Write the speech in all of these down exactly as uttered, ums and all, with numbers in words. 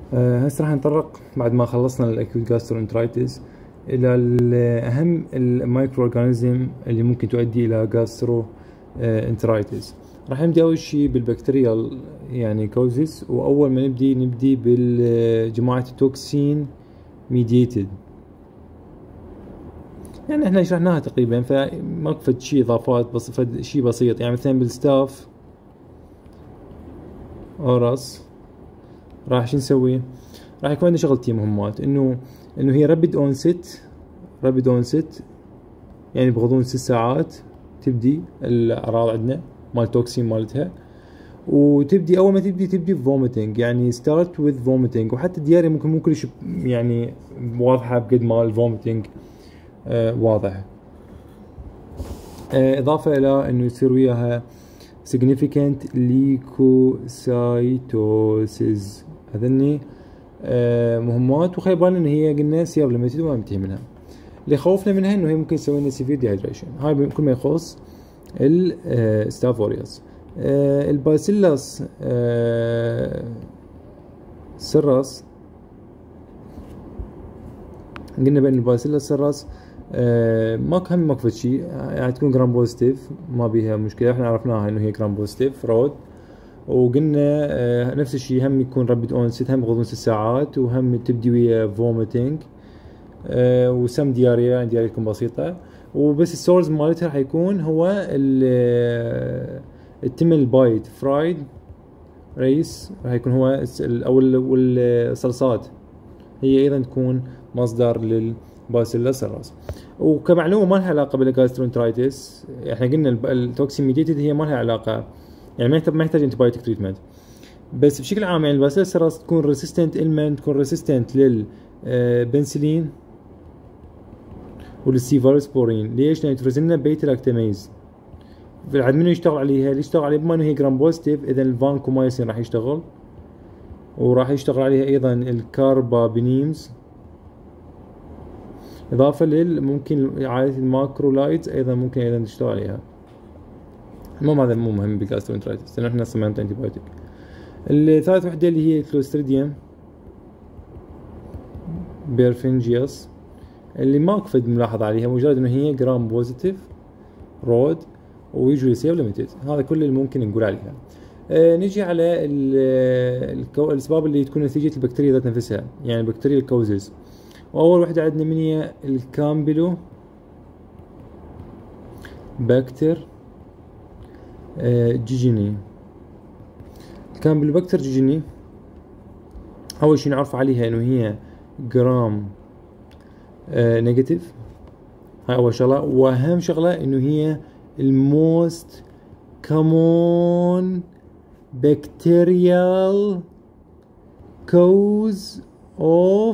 آه، هسه راح نتطرق بعد ما خلصنا الاكيوت جاسترونترايتس الى ال- اهم المايكرو اورجانيزم اللي ممكن تؤدي الى جاسترو انترايتس. راح نبدي اول شيء بالبكتيريال يعني كوزيس، واول ما نبدي نبدي بالجماعه التوكسين ميديتد. يعني احنا شرحناها تقريبا، فماكو فد شيء اضافات، بس فد شيء بسيط. يعني مثلا بالستاف اورس راح شو نسوي؟ راح يكون عندنا شغلتين مهمات، انه انه هي رابيد اونست رابيد اونست يعني بغضون ست ساعات تبدي الاعراض عندنا مال توكسين مالتها، وتبدي اول ما تبدي تبدي فوميتنج، يعني ستارت وذ فوميتنج. وحتى الدياري ممكن مو كلش يعني واضحه بقد ما الفوميتنج آه واضح. آه اضافه الى انه يصير وياها significant leukocytosis. هذني آه مهمات، وخلي بالنا ان هي قلنا سياب ليميتد وما ننتهي منها. اللي خوفنا منها انه هي ممكن تسوي لنا سيفير ديهايدريشن. هاي كل ما يخص الستاف اوريوس. آه الباسيلاس آه سيراس، قلنا بان الباسيلاس سيراس آه ماك هم ماكو شيء، يعني تكون جرام بوزيتيف ما بيها مشكله، احنا عرفناها انه هي جرام بوزيتيف رود. وقلنا آه نفس الشيء هم يكون رابيد اونست، هم بغضون ست ساعات، وهم تبدي ويا فوميتنج آه وسم دياريا، يعني دياريا تكون بسيطه. وبس السورز مالتها حيكون هو التمل بايت فرايد ريس، راح يكون هو او والصلصات هي ايضا تكون مصدر للباسيلا سيراس. وكمعلومه ما لها علاقه بالجاسترونترايتس، احنا قلنا التوكسين ميديتد هي ما لها علاقه، يعني ما يحتاج ما يحتاج انتبايوتيك تريتمنت. بس بشكل عام يعني الباسيلا سيراس تكون ريسيستنت المنت، تكون ريسيستنت للبنسلين والسيفالوسبورين. ليش؟ لان تفرز لنا بيتا لاكتاميز. بعد منو يشتغل عليها؟ اللي يشتغل عليها بما انه هي جرام بوزيتيف، اذا الفانكومايسين راح يشتغل، وراح يشتغل عليها ايضا الكاربابينيمز، اضافه لل ممكن عائله الماكرولايتس ايضا ممكن ايضا تشتغل عليها. المهم هذا مو مهم بالجاسترونترايتس لان احنا صممنا انتي بايوتيك. الثالث وحده اللي هي كلوستريديوم بيرفنجيوس، اللي ماكو فد ملاحظ عليها، مجرد انه هي جرام بوزيتيف رود ويجري سيف ليميتد. هذا كل اللي ممكن نقول عليها. آه نجي على الكو... الاسباب اللي تكون نتيجه البكتيريا ذات نفسها، يعني بكتيريا الكوزز. واول وحده عندنا من هي الكامبيلو باكتر آه جيجيني. الكامبيلو باكتر جيجيني اول شيء نعرف عليها انه هي جرام آه نيجاتيف، هاي اول شغله. واهم شغله انه هي الموست كومون bacterial cause of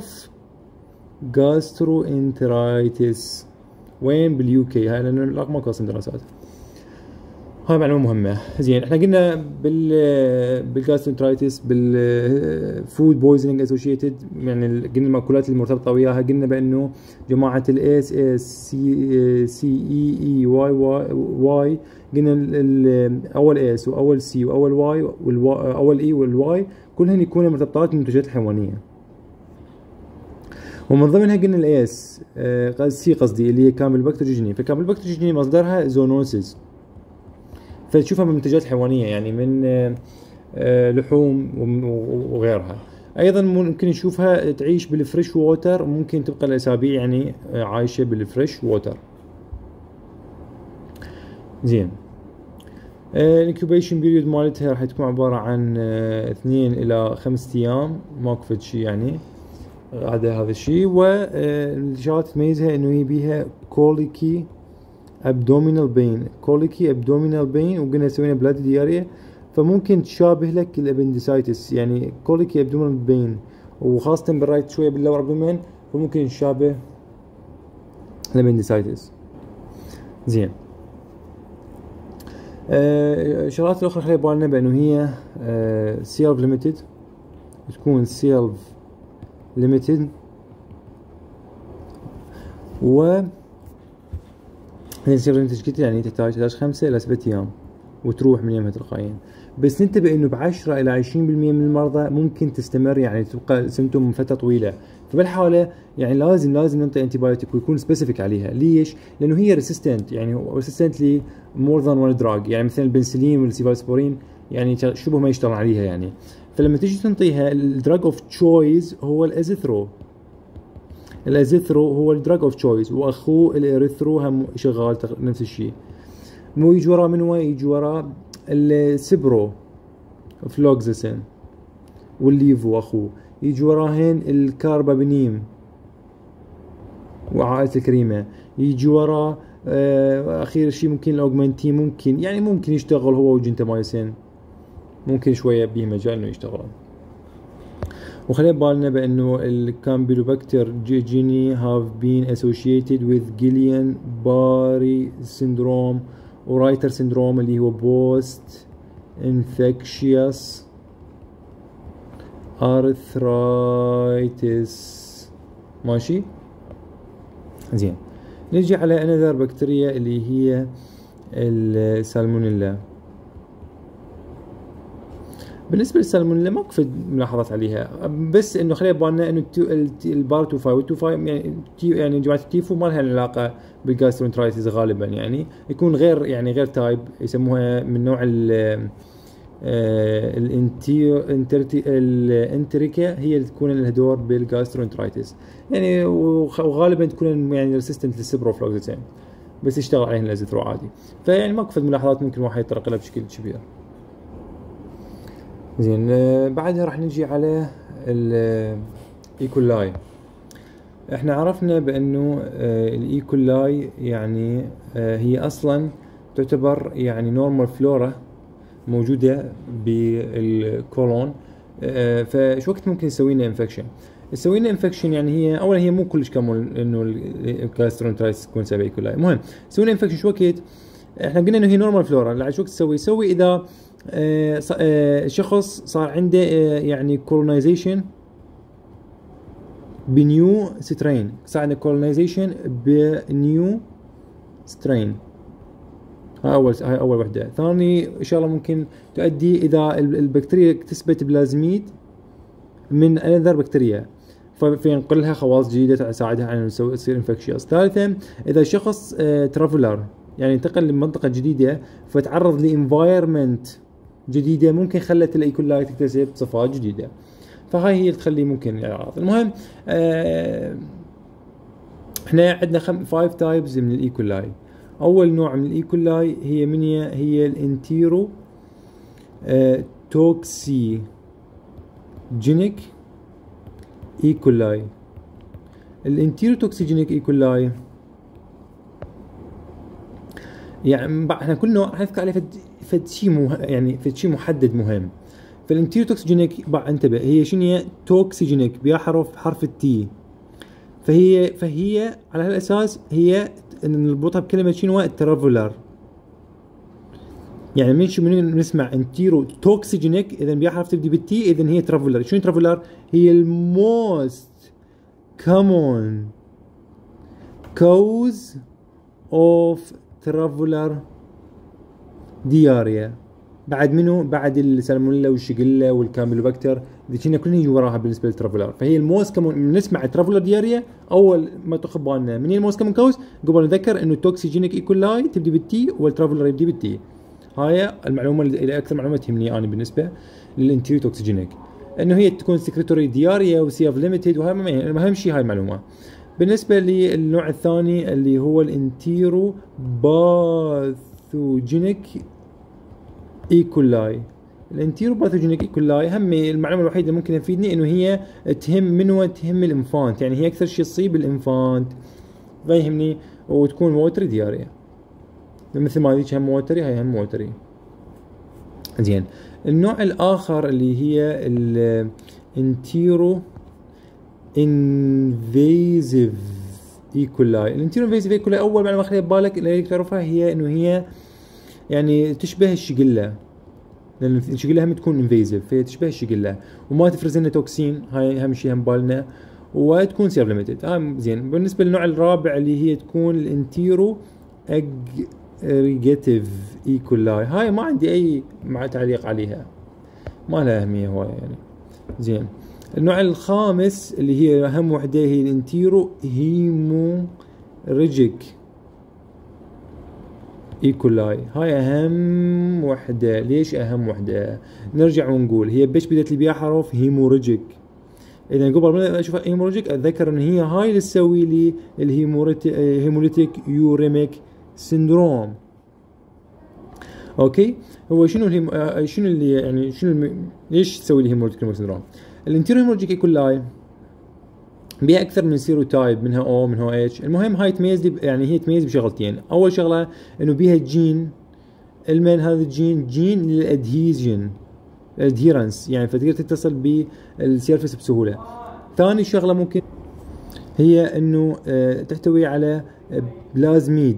gastroenteritis. وين؟ باليوكي. هاي لانه العراق ماكو اصلا دراسات. هاي معلومه مهمه. زين احنا قلنا بال بالجاسترونترايتس بالفود بويزنينج اسوشيتد، يعني قلنا المأكولات المرتبطه وياها، قلنا بانه جماعه الاس اس سي سي اي اي واي واي، قلنا اول اس واول سي واول واي واول اي والواي كلهن يكونوا مرتبطات بالمنتجات الحيوانيه. ومن ضمنها قلنا الاس آه سي قصدي اللي هي كامبيلوباكتر جيجيني. فكامبيلوباكتر جيجيني مصدرها زونوسيس، فتشوفها من منتجات حيوانيه، يعني من آه آه لحوم وغيرها. ايضا ممكن نشوفها تعيش بالفريش ووتر، ممكن تبقى الاسابيع يعني آه عايشه بالفريش ووتر. زين الانكوبيشن بيريود مالتها راح تكون عباره عن آه اثنين الى خمسة ايام، ماكو فد شيء يعني هذا هذا الشيء. والشغلات تميزها انه هي بيها كوليكي ابدومينال بين، كوليكي ابدومينال بين، وقلنا سوينا بلاد دياريا، فممكن تشابه لك الابندسايتس، يعني كوليكي ابدومينال بين، وخاصة بالرايت شوية باللور ابدومين، فممكن يشابه الابندسايتس. زين الشغلات آه الاخرى خلي بالنا بانه هي آه سيلف ليميتد، تكون سيلف ليميتد، و هي سيلف ليميتد يعني تحتاج تحتاج خمسة الى سبعة ايام وتروح من يمها تلقائيا. بس ننتبه انه ب عشرة الى عشرين بالمئة من المرضى ممكن تستمر، يعني تبقى سيمتوم فتره طويله. فبالحاله يعني لازم لازم ننطي انتي بايوتيك ويكون سبيسيفيك عليها. ليش؟ لانه هي ريسيستنت، يعني ريسيستنت ل مور ذان وان دراج، يعني مثلا البنسلين والسيفالوسبورين يعني شبه ما يشتغل عليها يعني. فلما تيجي تنطيها الدراج اوف تشويس هو الازيثرو. الازيثرو هو الدراج اوف تشويس، واخوه الاريثرو هم شغال نفس الشيء. مو يجي وراه من وين؟ يجي وراه السبرو فلوكسيسين والليفو اخوه، يجي وراهن الكاربابينيم وعائلة الكريمة، يجي وراه آه اخير شيء ممكن الاوجمانتين، ممكن يعني ممكن يشتغل هو وجنتامايسين، ممكن شوية به مجال انه يشتغل. وخلي بالنا بانه الكامبيلوباكتر جيني have been associated with Guillain-Barré syndrome ورايتر syndrome اللي هو post infectious arthritis. ماشي زين. نجي على another بكتيريا اللي هي السالمونيلا. بالنسبه للسالمونيلا ما كفت ملاحظات عليها، بس انه خلي بالنا انه البار تو فايف والتو فايف يعني يعني جماعه التيفو ما لها علاقه بالجاسترونترايتس غالبا، يعني يكون غير يعني غير تايب، يسموها من نوع ال الانتريكا، هي اللي تكون لها دور بالجاسترونترايتس يعني، وغالبا تكون يعني ريسيستنت للسبروفلوكسيتين، بس يشتغل عليهن الازيثرو عادي. فيعني ما كفت ملاحظات ممكن واحد يتطرق لها بشكل كبير. زين. بعدها راح نجي على الايكولاي. احنا عرفنا بانه الايكولاي يعني هي اصلا تعتبر يعني نورمال فلورا موجوده بالكولون. فش وقت ممكن يسوي لنا انفكشن؟ تسوي لنا انفكشن يعني هي اولا هي مو كلش كمون انه الجاسترونترايتس تكون سبب ايكولاي. المهم تسوي لنا انفكشن شو وقت؟ احنا قلنا انه هي نورمال فلورا، لا شو وقت تسوي؟ يسوي اذا آه آه شخص صار عنده آه يعني كولونايزيشن بنيو سترين، صار عنده كولونايزيشن بنيو سترين. هاي اول هاي اول وحده. ثاني شغله ممكن تؤدي اذا البكتيريا اكتسبت بلازميد من انذر بكتيريا، فينقلها خواص جديده تساعدها على انه تصير انفكشيوس. ثالثا اذا شخص آه ترافلر يعني انتقل لمنطقه جديده فتعرض لانفايرمنت جديده ممكن خلت الايكولاي تكتسب صفات جديده، فهاي هي اللي تخلي ممكن الاعراض. المهم آه احنا عندنا خم فايف تايبز من الايكولاي. اول نوع من الايكولاي هي من هي؟ هي الانتيرو آه توكسي جينيك ايكولاي. الانتيرو توكسيجينيك ايكولاي يعني احنا كل نوع راح نذكر عليه فد فد شيء مه... يعني فد شيء محدد مهم. فالانتيرو توكسيجينيك بقى انتبه هي شنو هي؟ توكسيجينيك بيحرف حرف التي، فهي فهي على هالاساس هي نربطها بكلمه شنو؟ الترافولر. يعني من شو من نسمع انتيرو توكسيجينيك اذا بيحرف تبدي بالتي اذا هي ترافولر. شنو ترافولر؟ هي الموست كومون كوز اوف ترافولر دياريا. بعد منو؟ بعد السالمونيلا والشيجيلا والكامبيلوباكتر ذي كنا كلهم يجي وراها بالنسبه للترافولر. فهي الموست كومون نسمع ترافولر دياريا اول ما تاخذ بالنا من هي الموست كومون كوز، قبل نذكر انه التوكسيجينيك ايكولاي تبدي بالتي والترافولر يبدي بالتي. هاي المعلومه اللي اكثر معلومه تهمني انا بالنسبه للانتيرو توكسيجينيك، انه هي تكون سكرتوري دياريا وسي اف ليميتد، وهي اهم شيء هاي المعلومه. بالنسبه للنوع الثاني اللي هو الانتيرو باثوجينيك ايكولاي. الانتيرو باثوجينيك ايكولاي هم المعلومه الوحيده اللي ممكن تفيدني انه هي تهم منو؟ تهم الانفانت، يعني هي اكثر شيء تصيب الانفانت فيهمني، وتكون ووتري دياريا مثل ما ذيك هم ووتري هاي هم ووتري. زين. النوع الاخر اللي هي الانتيرو انفيزيف ايكولاي. الانتيرو انفيزيف ايكولاي اول معلومه خليها ببالك اللي تعرفها هي انه هي يعني تشبه الشيجيلا، لان الشيجيلا هم تكون انفيزيف فهي تشبه الشيجيلا وما تفرز لنا توكسين، هاي اهم شيء هم بالنا، وتكون سيرف ليميتد. هاي زين. بالنسبه للنوع الرابع اللي هي تكون الانتيرو اج إريجاتيف إيكولاي، هاي ما عندي أي مع تعليق عليها، ما لها أهمية هواية يعني. زين، النوع الخامس اللي هي أهم وحدة هي الانتيرو هيموريجيك إيكولاي، هاي أهم وحدة. ليش أهم وحدة؟ نرجع ونقول هي بيش بدت لي بيها حرف هيموريجيك، إذا قبل ما أشوف هيموريجيك أتذكر إن هي هاي اللي تسوي لي الهيموليتيك يوريميك سندروم. أوكي، هو شنو الهيم... شنو اللي يعني شنو الم... ليش تسوي لي هيموليتيك يوريميك سندروم؟ الانتيرو هيموريجيك إيكولاي بها اكثر من سيروتايب، منها او منها اتش. المهم هاي تميز يعني هي تميز بشغلتين. اول شغله انه بها جين، المن هذا الجين جين للادهيجن الادهيرنس، يعني فتقدر تتصل بالسيرفس بسهوله. ثاني شغله ممكن هي انه اه تحتوي على بلازميد.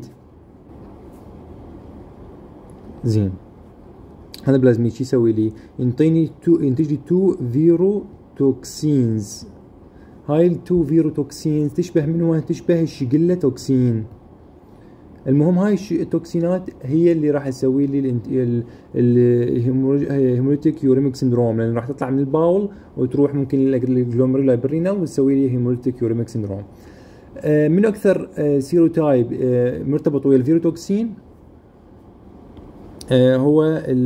زين، هذا بلازميد شو يسوي لي؟ ينطيني تو ينتج لي تو فيرو توكسينز. هاي التو فيرو توكسينز تشبه منو؟ تشبه الشجلة توكسين. المهم هاي التوكسينات هي اللي راح تسوي لي الهيموليتيك يوريميك سندروم، لان راح تطلع من الباول وتروح ممكن للجلوميرولا برينال وتسوي لي هيموليتيك يوريميك سندروم. من اكثر سيروتايب مرتبط ويا الفيروتوكسين هو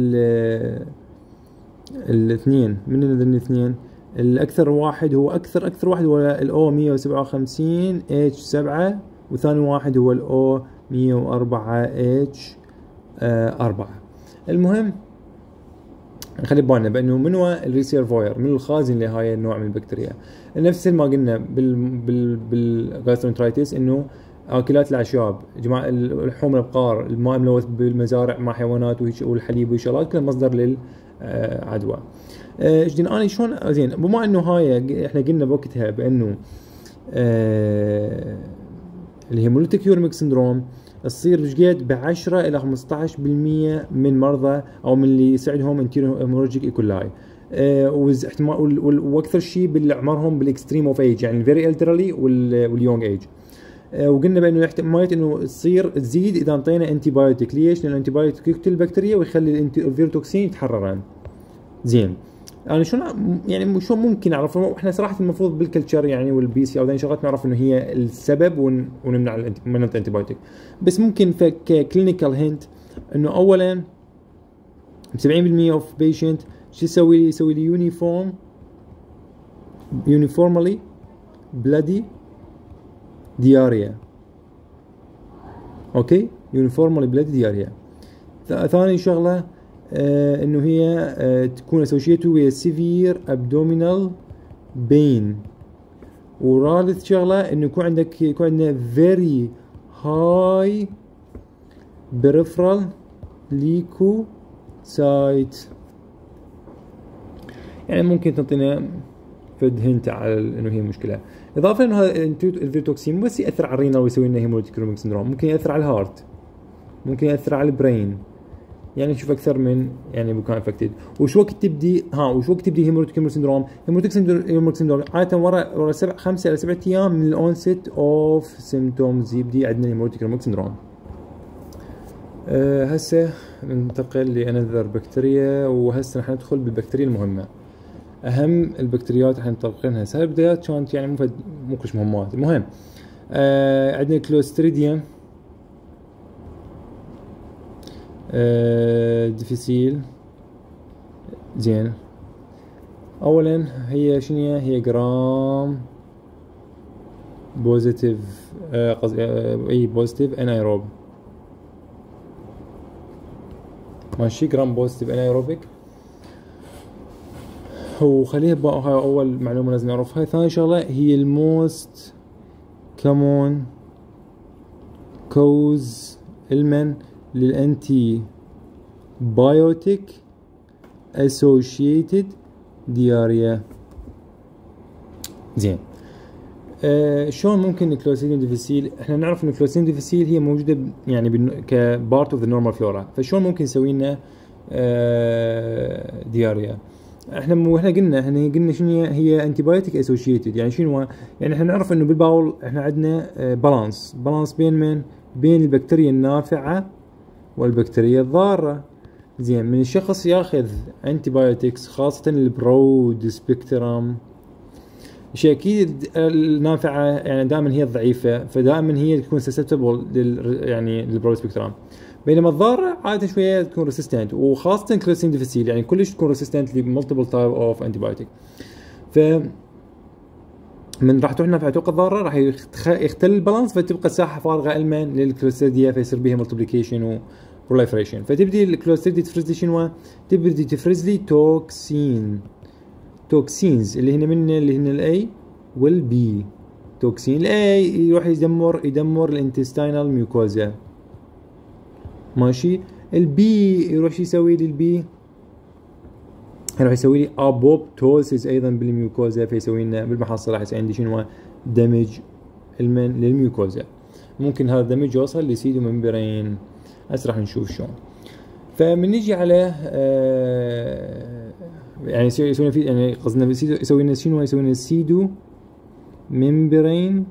الاثنين، من هذين الاثنين الاكثر واحد هو اكثر اكثر واحد هو الاو مية وسبعة وخمسين اتش سبعة، وثاني واحد هو الاو مية وأربعة اتش أربعة. المهم نخلي بالنا بانه من هو الريسيرفوير، من الخازن لهاي النوع من البكتيريا. نفس ما قلنا بال بال بالجاسترونترايتس انه اكلات الاعشاب، جماعه اللحوم الابقار، الماء الملوث بالمزارع مع حيوانات والحليب وشغلات كلها مصدر للعدوى. ايش دين اني شلون؟ زين، بما انه هاي احنا قلنا بوقتها بانه آه الهيموليتيك يوريميك سندروم تصير بشقد ب عشرة الى خمسطعش بالمية من مرضى او من اللي يساعدهم انتيرو هيموريجيك ايكولاي، آه واحتمال واكثر شيء بالاعمارهم بالاكستريم اوف ايج، يعني الفيري الترالي واليونج ايج. آه وقلنا بانه احتماليه انه تصير تزيد اذا انطينا انتي بايوتيك. ليش؟ لان الانتي بايوتيك يقتل البكتيريا ويخلي الفيروتوكسين يتحررن. زين، انا شلون يعني شلون ممكن اعرف؟ احنا صراحه المفروض بالكلتشر يعني والبي سي او ذي شغلات نعرف انه هي السبب ونمنع من الانتي بايوتيك، بس ممكن ككلينيكال هنت انه اولا ب سبعين بالمية اوف بيشنت شو يسوي لي؟ يسوي لي يونيفورم يونيفورمالي بلادي دياريا. اوكي، يونيفورمالي بلادي دياريا. ثاني شغله آه انه هي آه تكون اسوشيتد ويا سيفير ابدومينال بين. ورابط شغله انه يكون عندك يكون عندنا فيري هاي بريفرال ليكوسايت. يعني ممكن تعطينا فد هنت على انه هي مشكله. اضافه انه هذا الفيروتوكسين مو بس ياثر على الرينال ويسوي لنا هيموليتيك يوريميك سندروم، ممكن ياثر على الهارت، ممكن ياثر على البرين، يعني نشوف اكثر من يعني مكان افكتد. وش وقت تبدي ها وش وقت تبدي هيموليتيك يوريميك سندروم؟ هيموليتيك يوريميك سندروم عاده ورا ورا سبع خمسة الى سبعة ايام من الاونست اوف سيمتومز يبدي عندنا هيموليتيك يوريميك سندروم. أه هسه ننتقل لانذر بكتيريا، وهسه راح ندخل بالبكتيريا المهمه. اهم البكتيريات راح نطرقنها. هسه البدايات كانت يعني مو مو كلش مهمات. المهم أه عندنا كلوستريديوم أه ديفيسيل. زين، اولا هي شنو هي؟ هي جرام بوزيتيف أه قصد أه اي بوزيتيف انايروب، ماشي، جرام بوزيتيف انايروبيك. وخليها هاي اول معلومه لازم نعرفها. ثاني شغله هي الموست كومون كوز المن للانتي بايوتيك اسوشيتد دياريا. زين، آه شلون ممكن الكلوستريديوم ديفيسيل؟ احنا نعرف ان الكلوستريديوم ديفيسيل هي موجوده يعني كبارت اوف ذا نورمال فلورا، فشلون ممكن يسوي لنا آه دياريا؟ احنا مو احنا قلنا احنا قلنا شنو هي؟ هي انتي بايوتيك اسوشيتد. يعني شنو؟ يعني احنا نعرف انه بالباول احنا عندنا بالانس بالانس بين من؟ بين البكتيريا النافعه والبكتيريا الضارة. زين، من الشخص ياخذ انتي بايوتكس خاصة البرود سبيكترم، شيء اكيد النافعة يعني دائما هي الضعيفة، فدائما هي تكون سسبتبل لل يعني للبرود سبيكترم، بينما الضارة عادة شوية تكون ريسيستنت، وخاصة كلوستريديوم ديفيسيل يعني كلش تكون ريسيستنت لمالتيبل تايب اوف انتي بايوتيك. ف من راح تروح نافعة توقع الضارة راح يختل البالانس، فتبقى الساحة فارغة علما للكلوستريديا، فيصير بها مالتيبليكيشن و proliferation. فتبدي الكلوستريديا تفرز لي شنو؟ تبدي تفرز لي توكسين، توكسينز اللي هنا من اللي هنا الاي والبي. توكسين الاي يروح يدمر يدمر الانتستينال ميوكوزا، ماشي. البي يروح يسوي لي البي يروح يسوي لي ابوبتوسيس ايضا بالميوكوزا، فيسوي لنا بالمحصله راح يصير عندي شنو؟ دمج المن للميوكوزا. ممكن هذا الدمج يوصل لسيدو ممبرين، هسه راح نشوف شلون. فمن نجي على آه يعني يسوي في يعني قصدنا يسوي لنا شنو؟ يسوي لنا سيدو ممبرين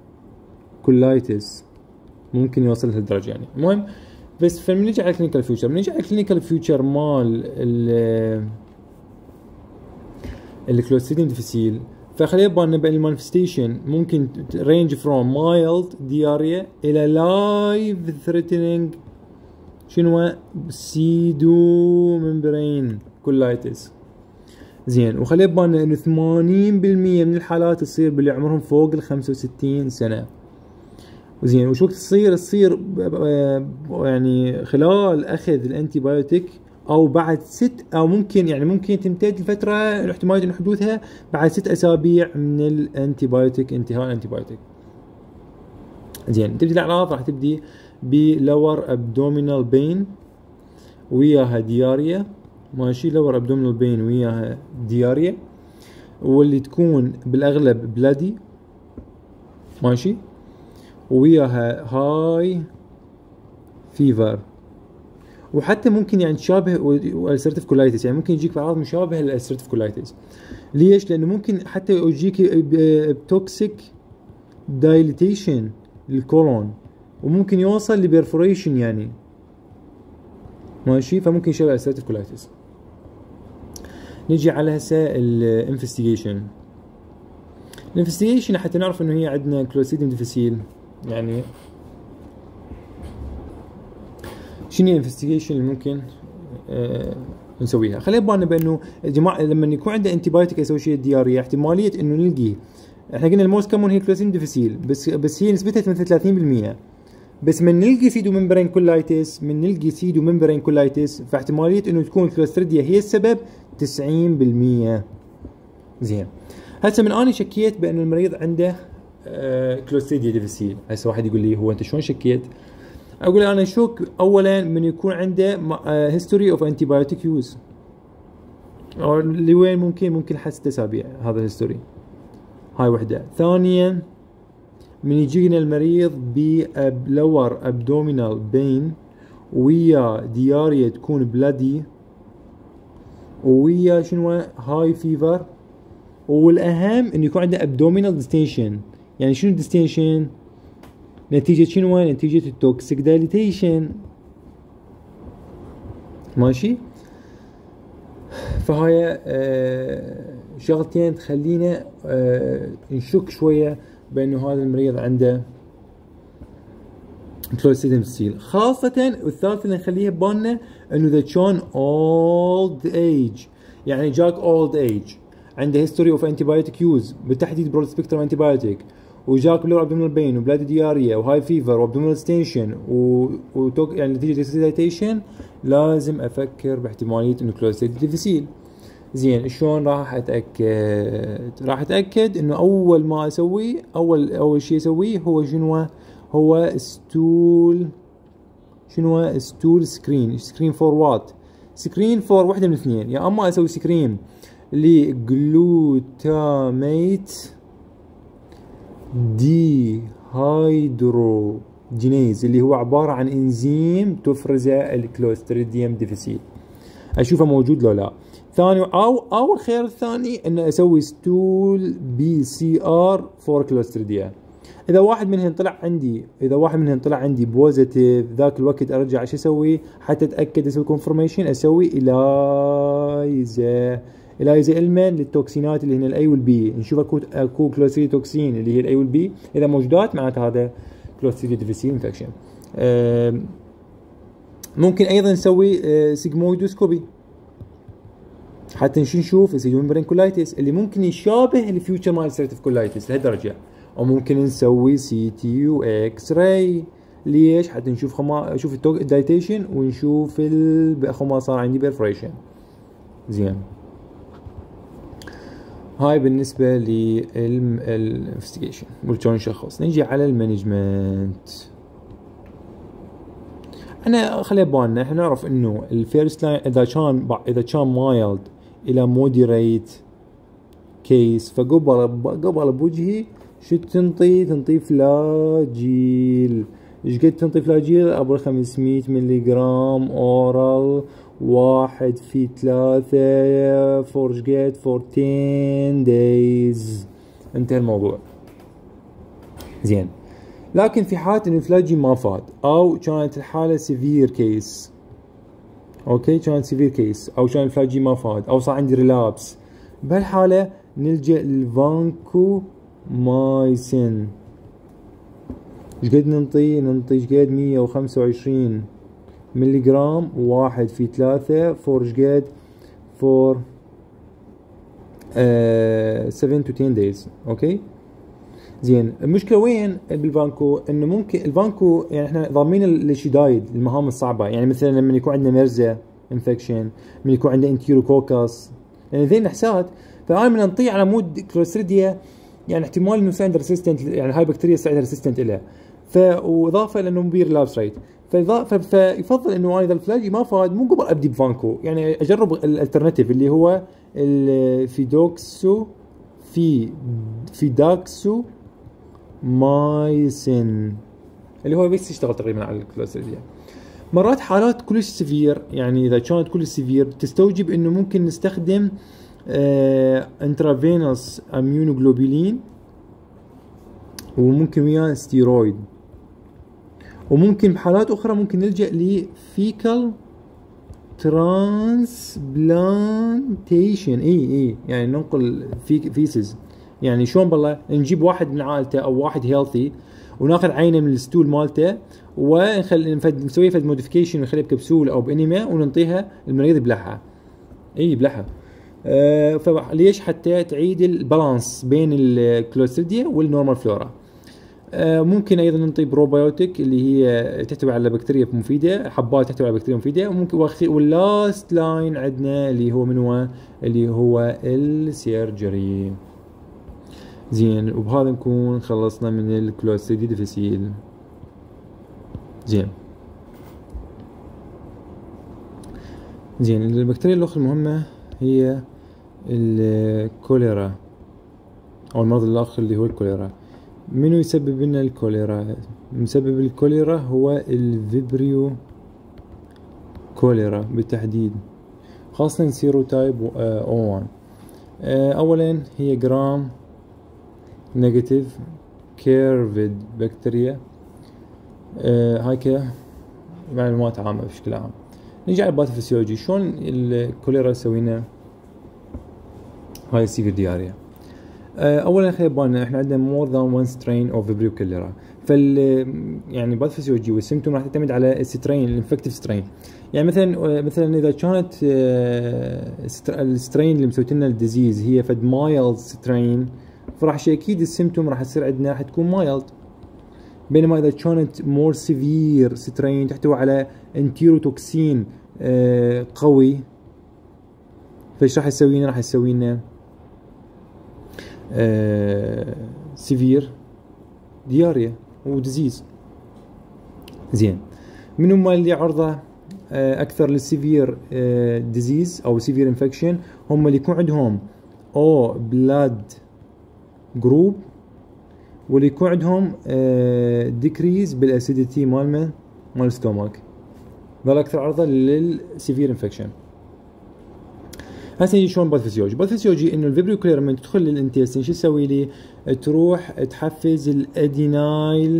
كولايتس، ممكن يوصل لهالدرجه يعني. المهم بس فمن نجي على الكلينيكال فيوتشر، من نجي على الكلينيكال فيوتشر مال ال الكلوستريديوم ديفيسيل، فخلينا بالنا بان المانفستيشن ممكن رينج فروم مايلد دياريا الى لايف ثريتنينج شنو؟ سيدو ممبرين كولايتس. زين، وخلينا بالنا انه ثمانين بالمية من الحالات تصير باللي عمرهم فوق ال خمسة وستين سنة. زين، وش وقت تصير؟ تصير يعني خلال اخذ الانتي بايوتيك او بعد ست، او ممكن يعني ممكن تمتد الفتره الاحتماليه ان حدوثها بعد ست اسابيع من الانتي بايوتيك، انتهاء الانتي بايوتيك. زين، تبدي الاعراض راح تبدي بلور ابدومينال بين وياها دياريا، ماشي. لور ابدومينال بين وياها دياريا، واللي تكون بالاغلب بلادي، ماشي، وياها هاي فيفر، وحتى ممكن يعني تشابه الالسرتيف كولايتس، يعني ممكن يجيك اعراض مشابهه للالسرتيف كولايتس. ليش؟ لانه ممكن حتى يجيك بتوكسيك دايليتيشن للكولون، وممكن يوصل لبرفوريشن يعني، ماشي. فممكن يشابه الالسرتيف كولايتس. نجي على هسه الانفستيجيشن. الانفستيجيشن حتى نعرف انه هي عندنا كلوستريديوم ديفيسيل، يعني شنو الانفستيجيشن اللي ممكن آه نسويها؟ خلينا بالنا بانه الجماعه لما يكون عنده انتي بايوتيك اسوشيت دياريا، احتماليه انه نلقيه، احنا قلنا الموست كومون هي كلوستريديوم ديفيسيل، بس بس هي نسبتها مثل ثلاثين بالمية. بس من نلقي سيدو ممبرين كولايتس، من نلقي سيدو ممبرين كولايتس، فاحتماليه انه تكون الكلوستريديا هي السبب تسعين بالمية. زين، هسه من اني شكيت بان المريض عنده آه كلوستريديا ديفيسيل. هسه واحد يقول لي هو انت شلون شكيت؟ اقول انا اشك اولا من يكون عنده هيستوري اوف انتي بايوتيك يوز، او لوين ممكن ممكن حد ست اسابيع هذا الهيستوري، هاي وحده. ثانيا من يجينا المريض بلور ابدومينال بين ويا دياريا تكون بلادي ويا شنو؟ هاي فيفر، والاهم انه يكون عنده ابدومينال ديستنشن. يعني شنو الديستنشن؟ نتيجة شنو؟ نتيجة التوكسيك دايليتيشن، ماشي. فهاي آه شغلتين تخلينا آه نشك شوية بأنه هذا المريض عنده كلوستريديوم ديفيسيل. خاصة والثالثة اللي نخليها ببالنا انه اذا كان اولد ايج، يعني جاك اولد ايج عنده هيستوري اوف انتي بايوتيك يوز، بالتحديد برود سبيكترم انتي بايوتيك، وجاك بلور ابدومينال بين وبلاد دياريا وهاي فيفر وابدومينال ستيشن وتوك يعني نتيجه ديسيدايتيشن، لازم افكر باحتماليه انه كلوستريديوم ديفيسيل. زين، شلون راح اتاكد؟ راح اتاكد انه اول ما اسوي اول اول شيء اسويه هو شنو؟ هو ستول شنو؟ ستول سكرين. سكرين فور وات؟ سكرين فور وحده من الاثنين، يا اما اسوي سكرين لجلوتاميت دي هيدروجينيز اللي هو عبارة عن انزيم تفرزه الكلوستريديوم ديفيسيل، اشوفه موجود لو لا. ثاني او او الخيار الثاني ان اسوي ستول بي سي ار فور كلوستريديا. اذا واحد منهم طلع عندي اذا واحد منهم طلع عندي بوزيتيف، ذاك الوقت ارجع ايش اسوي حتى اتاكد اسوي كونفرميشن؟ اسوي الايزا الايزا المن للتوكسينات اللي هنا الاي والبي، نشوف اكو اكو كلوستريديا توكسين اللي هي الاي والبي، اذا موجودات معناته هذا كلوستريديا ديفيسيل انفكشن. ممكن ايضا نسوي سيجمويدوسكوبي حتى نشوف السيجمويد كولايتس اللي ممكن يشابه الفيوتشر مال السيرتيف كولايتس لهالدرجه، او ممكن نسوي سي تي واكس راي. ليش؟ حتى نشوف خما نشوف الدايتيشن ونشوف خما صار عندي بيرفريشن. زين، هاي بالنسبه للانفستيجيشن وشلون نشخص. نجي على المانجمنت. انا خلي بالنا احنا نعرف انه الفيرست لاين اذا كان اذا كان مايلد الى مودريت كيس، فقبل قبل بوجهي شو تنطي؟ تنطي فلاجيل. ايش قد تنطي فلاجيل؟ ابو خمسمية ملي جرام اورال، واحد في ثلاثة فورجيت فور عشرة دايز. انتهى الموضوع. زين، لكن في حالة انه الفلاجي ما فاد او كانت الحالة سيفير كيس، اوكي كانت سيفير كيس او كان الفلاجي ما فاد او صار عندي ريلابس، بهالحالة نلجأ للفانكو مايسين. ايش قد ننطي؟ ننطي ايش قد؟ مية وخمسة وعشرين ملي جرام، واحد في ثلاثة فور ايش قد؟ فور سبعة تو عشرة دايز. اوكي زين. المشكله وين بالفانكو؟ انه ممكن الفانكو يعني احنا ضامنين الشدايد المهام الصعبه، يعني مثلا لما يكون عندنا مرزه انفكشن، من يكون عندنا انتيروكوكس، يعني ذي نحسات. فانا من نطيع على مود كلوستريديا يعني احتمال انه سايند ريسيستنت، يعني هاي بكتيريا سايند ريسيستنت لها، فاضافه لانه بير لابس ريت، فيفضل انه انا اذا الفلاجي ما فاد مو قبل ابدي بفانكو، يعني اجرب الالترناتيف اللي هو الفيدوكسو في فيداكسو مايسين اللي هو بس يشتغل تقريبا على الكلوستريديا. مرات حالات كلش سيفير، يعني اذا كانت كلش سيفير تستوجب انه ممكن نستخدم آه انترافينوس اميونوجلوبولين، وممكن وياه ستيرويد، وممكن بحالات اخرى ممكن نلجأ لفيكال ترانسبلانتيشن. اي اي يعني ننقل في فيسز، يعني شلون بالله نجيب واحد من عائلته او واحد هيلثي وناخذ عينه من الستول مالته ونخلي نسوي فد موديفيكيشن ونخليها بكبسوله او بانيما وننطيها المريض بلحها. اي بلحها. آه فليش؟ حتى تعيد البالانس بين الكلوستريديا والنورمال فلورا. آه ممكن ايضا ننطي بروبايوتيك اللي هي تحتوي على بكتيريا مفيده، حبات تحتوي على بكتيريا مفيده. وممكن واللاست لاين عندنا اللي هو من هو اللي هو السيرجري. زين، وبهذا نكون خلصنا من الكلوستريديا ديفيسيل. زين زين البكتيريا الاخرى المهمه هي الكوليرا او المرض الاخر اللي هو الكوليرا. منو يسبب لنا الكوليرا؟ مسبب الكوليرا هو الفيبريو كوليرا بالتحديد، خاصة سيروتايب او واحد. اولا هي جرام نيجاتيف كيرفيد بكتيريا. هاي معلومات عامة بشكل عام. نجي على الباثوفيسيولوجي، شلون الكوليرا سوينا هاي السيفير دياريا. اولا خلي بالنا احنا عندنا مور ذان وان سترين اوف فيبريو كوليرا، فال يعني الباثوفيسيولوجي والسيمتوم راح تعتمد على السترين الانفكتيف سترين. يعني مثلا مثلا اذا كانت السترين اللي مسويت لنا الديزيز هي فد مايلد سترين، فراح شيء اكيد السيمتوم راح تصير عندنا راح تكون مايلد. بينما اذا كانت مور سيفير سترين تحتوي على انتيروتوكسين آه قوي، فايش راح يسوي لنا؟ راح يسوي لنا آه سيفير دياريا وديزيز. زين، من هم اللي عرضه آه اكثر للسيفير آه ديزيز او سيفير انفكشن؟ هم اللي يكون عندهم او بلاد جروب، واللي يكون عندهم ديكريز بالاسيديتي مال من مال الستومك. ذول اكثر عرضه للسيفير انفكشن. هسه نجي شلون باثوفيسيولوجي. باثوفيسيولوجي انه الفيبريو كليرا لما تدخل للانتستين شو تسوي لي؟ تروح تحفز الادينايل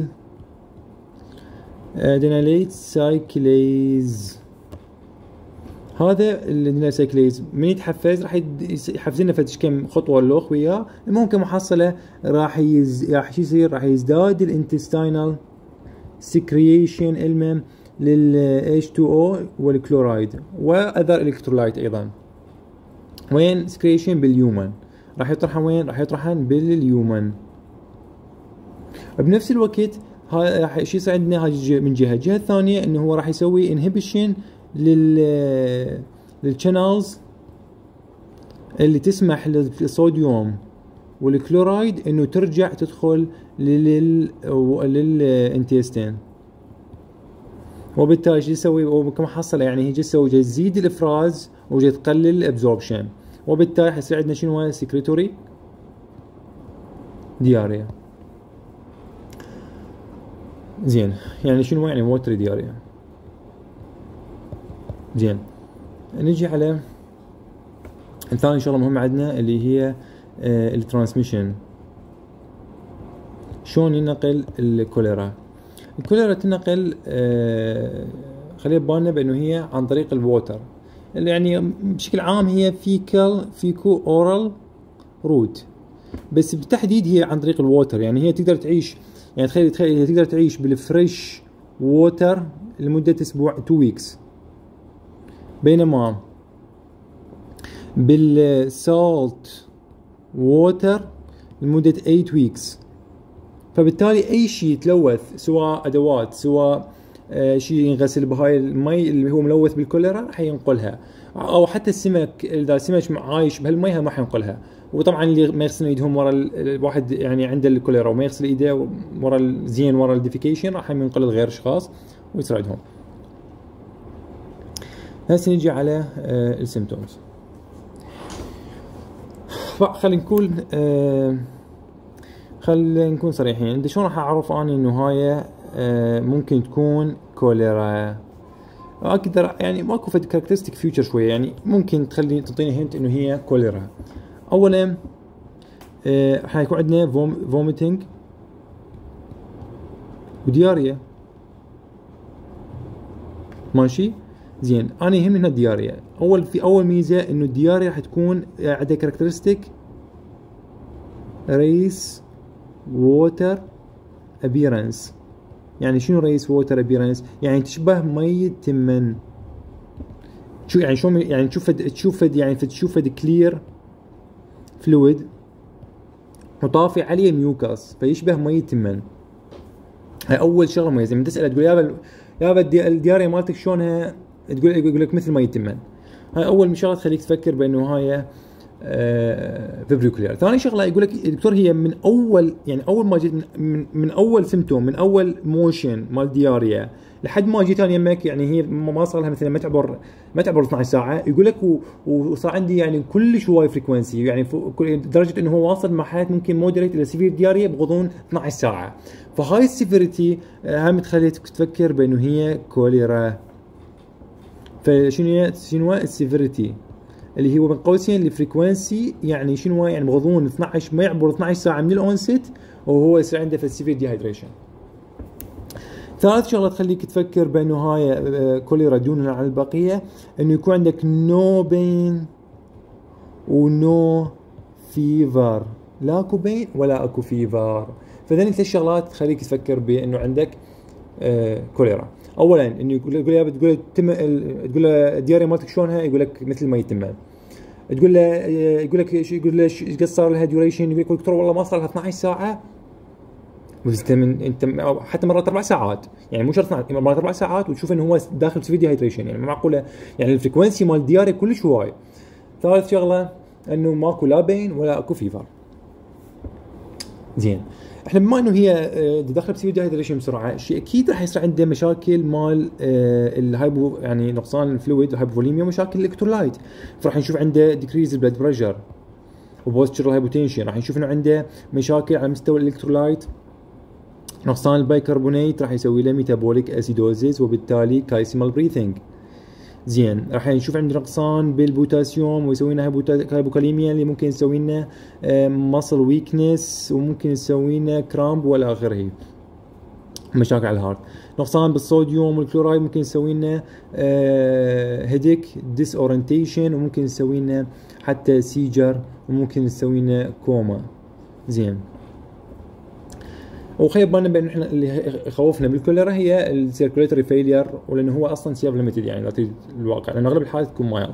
اديناليت سايكليز. هذا الادينايل سايكليز من يتحفز راح يحفز لنا فتش كم خطوه اللوخ وياه، المهم كمحصله راح يز... راح شو يصير؟ راح يزداد الانتستينال سكريشن المهم لل إتش تو أو والكلورايد واذر الكترولايت ايضا. وين سكريشن؟ باليومن. راح يطرحها وين؟ راح يطرحها باليومن. بنفس الوقت ها راح شو يصير عندنا هاي من جهه، الجهه الثانيه انه هو راح يسوي انهبيشن لل للشانلز اللي تسمح للصوديوم والكلورايد انه ترجع تدخل لل للانتستين، وبالتالي شو يسوي كمحصله؟ يعني هي تسوي تزيد الافراز وجاي تقلل الابزوربشن، وبالتالي حيصير عندنا شنو هو سكريتوري دياريا. زين يعني شنو يعني ووتري دياريا؟ زين نجي على الثاني شغله مهمه عندنا اللي هي آه الترانسميشن. شلون ينقل الكوليرا؟ الكوليرا تنقل آه خلينا ببالنا بانه هي عن طريق الووتر، اللي يعني بشكل عام هي فيكال فيكو اورال روت، بس بالتحديد هي عن طريق الووتر. يعني هي تقدر تعيش، يعني تخيل تخيل هي تقدر تعيش بالفريش ووتر لمده اسبوع تو ويكس، بينما بالسالت ووتر لمده ثمانية ويكس. فبالتالي اي شيء يتلوث سواء ادوات سواء آه شيء ينغسل بهاي المي اللي هو ملوث بالكوليرا راح ينقلها، او حتى السمك اذا السمك عايش بهالمي ما حينقلها. وطبعا اللي ما يغسلون ايدهم ورا الواحد يعني عنده الكوليرا وما يغسل ايده ورا زين ورا الديفيكيشن راح ينقل لغير اشخاص ويصير عندهم. هسه نجي على آه السيمتومز. خلينا نقول آه خلينا نكون صريحين. انت شلون راح اعرف اني انه هاي آه ممكن تكون كوليرا؟ اقدر يعني ماكو فد كاركترستيك فيوتشر شويه، يعني ممكن تخلي تعطيني هنت انه هي كوليرا. اولا آه حيكون عندنا فوم فوميتنج ودياريا، ماشي؟ زين انا يهمني هنا الدياريا. اول في اول ميزه انه الدياريا راح تكون عندها كاركترستيك ريس ووتر ابيرنس. يعني شنو ريس ووتر ابيرنس؟ يعني تشبه مي التمن. شو يعني شو يعني تشوف تشوف يعني تشوف كلير فلويد وطافي عليه ميوكاس فيشبه مي التمن. هاي اول شغله مميزه. من تسال تقول يابا يابا الدياريا مالتك شلونها؟ تقول يقول لك مثل مي التمن. هاي اول شغله تخليك تفكر بانه هاي آه فيبريو كلير. ثاني شغله يقول لك دكتور هي من اول يعني اول ما جيت من, من اول سيمتوم من اول موشن مال دياريا لحد ما جيت انا يمك، يعني هي ما صار لها مثلا ما تعبر ما تعبر اثنعش ساعه. يقول لك وصار عندي يعني كلش هواي فريكونسي، يعني لدرجه انه هو واصل مرحله ممكن مودريت الى سيفير دياريا بغضون اثنعش ساعه. فهاي السيفيريتي هم تخليك تفكر بانه هي كوليرا. فشنو هي شنو السيفيريتي اللي هو بين قوسين الفريكونسي، يعني شنو يعني بغضون اثنعش ما يعبر اثنعش ساعه من الاونست وهو يصير عنده في السيفير ديهايدريشن. ثالث شغله تخليك تفكر بانه هاي كوليرا دون عن البقيه انه يكون عندك نو بين ونو فيفر، لا اكو بين ولا اكو فيفر. فذني ثلاث شغلات تخليك تفكر بانه عندك آه كوليرا. اولا انه يقول له بتقول تم تقول له الدياريا مالتك شلونها؟ يقول لك مثل ما يتم. تقول له يقول لك يقول له ايش قد صار لها ديوريشن؟ يقول لك دكتور والله ما صار لها اثنعش ساعه. بس من انت حتى مرات اربع ساعات، يعني مو شرط مرات اربع ساعات وتشوف انه هو داخل في ديهايدريشن، يعني معقوله يعني الفريكونسي مال الدياريا كلش هواي. ثالث شغله انه ماكو لا بين ولا اكو فيفر. زين احنا بما انه هي داخله بسيفير ديهايدريشن بسرعه، شيء اكيد راح يصير عنده مشاكل مال الهايبو يعني نقصان الفلويد وهايبوفوليميا ومشاكل الالكترولايت. فراح نشوف عنده ديكريز البلد بريشر وبوستشرال هايبوتنشن. راح نشوف انه عنده مشاكل على مستوى الالكترولايت، نقصان البايكربونات راح يسوي له ميتابوليك اسيدوزيس وبالتالي كايسيمال بريثنج. زين راح نشوف عندنا نقصان بالبوتاسيوم ويسوي لنا هايبوكاليميا اللي ممكن يسوي لنا ماسل ويكنس وممكن يسوي لنا كرامب والى اخره، مشاكل على الهارت. نقصان بالصوديوم والكلورايد ممكن يسوي لنا هيديك ديس اورينتيشن وممكن يسوي لنا حتى سيجر وممكن يسوي لنا كوما. زين وخيب بالنا بان احنا اللي يخوفنا بالكوليرا هي السيركوليتري فيلير، ولانه هو اصلا سيرف ليميتد يعني لا تريد الواقع، لان اغلب الحالات تكون مايلد.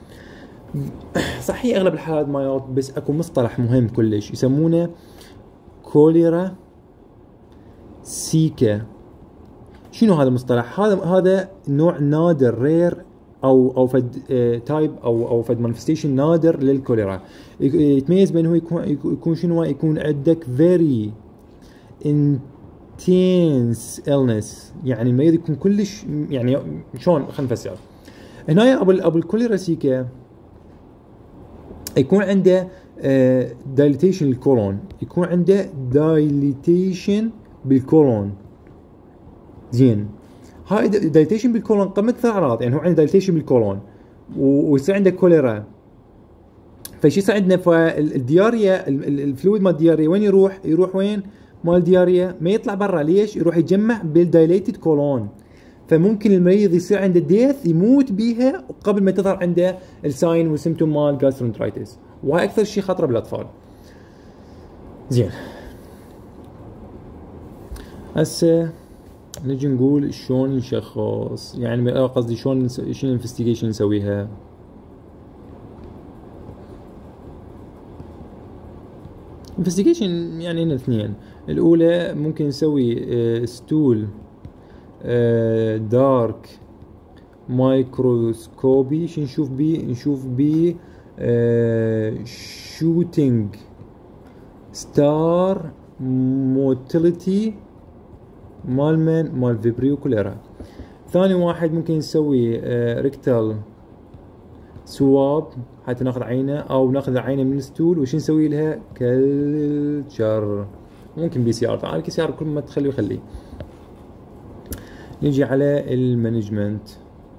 صحيح اغلب الحالات مايلد، بس اكو مصطلح مهم كلش يسمونه كوليرا سيكا. شنو هذا المصطلح؟ هذا هذا نوع نادر رير او او فد تايب او او فد مانيفستيشن نادر للكوليرا. يتميز بانه يكون يكون شنو، يكون عندك فيري intense illness، يعني المريض يكون كلش يعني شلون خلينا نفسر. هنا ابو ابو الكوليرا سيكا يكون عنده دايليتيشن للكولون، يكون عنده دايليتيشن بالكولون. زين هاي دايليتيشن بالكولون قد مثل اعراض، يعني هو عنده دايليتيشن بالكولون ويصير عنده كوليرا، فشي يصير عندنا فالدياريا الفلويد مال الدياريا وين يروح؟ يروح وين؟ مال الدياريا ما يطلع برا. ليش؟ يروح يتجمع بالدايليتد كولون، فممكن المريض يصير عنده ديث يموت بيها قبل ما تظهر عنده الساين والسيمتوم مال جاسترونترايتس، وهاي اكثر شيء خطره بالاطفال. زين هسه نجي نقول شلون نشخص، يعني قصدي شلون شنو الانفستيجيشن نسويها. انفستيجيشن يعني هنا اثنين. الاولى ممكن نسوي ستول دارك مايكروسكوبي. شو نشوف بيه؟ نشوف بيه شوتينج ستار موتيليتي مال من مال فيبريو كوليرا. ثاني واحد ممكن نسوي ريكتال سواب حتى ناخذ عينه، او ناخذ عينه من الستول وش نسوي لها كلتشر، ممكن بي سي ار. طبعا البي سي ار كل ما تخليه يخليه. نجي على المانجمنت.